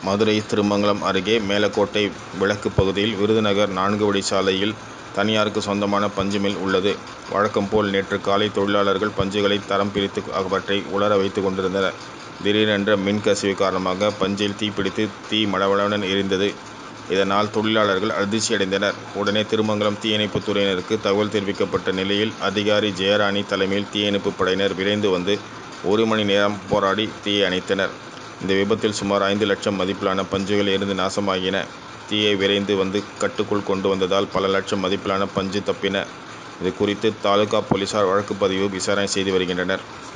மதுரை திருமங்கலம் அருகே மேலக்கோட்டை விளக்கு பகுதியில் விருதுநகர் 4 வழிச்சாலையில் தனியாருக்கு சொந்தமான பஞ்சு மில் உள்ளது. வழக்கம் போல் நேற்று காலை தொழிலாளர்கள் பஞ்சுகளை தரம் பிரித்து அவற்றை உலர வைத்துக் கொண்டிருந்தனர். திடீரென்ற மின்கசிவு காரணமாக பஞ்சில் தீப்பிடித்து தீ மளமளவென எரிந்தது. இதனால் தொழிலாளர்கள் அதிர்ச்சியடைந்தனர். உடனே திருமங்கலம் தீயணைப்புத் துறையினருக்கு தகவல் தெரிவிக்கப்பட்ட நிலையில் அதிகாரி ஜெயராணி தலைமையில் தீயணைப்பு படையினர் விரைந்து வந்து 1 மணி நேரம் போராடி தீயை அணைத்தனர். இந்த விபத்தில் சுமார் 5 லட்சம் மதிப்பிலான பஞ்சுகள் எரிந்து நாசமாகின. தீயை விரைந்து வந்து கட்டுக்குள் கொண்டு வந்ததால் பல லட்சம் மதிப்பிலான பஞ்சு தப்பின. இது குறித்து தாலுகா போலீசார் வழக்கு பதிவு விசாரணை செய்து வருகின்றனர்.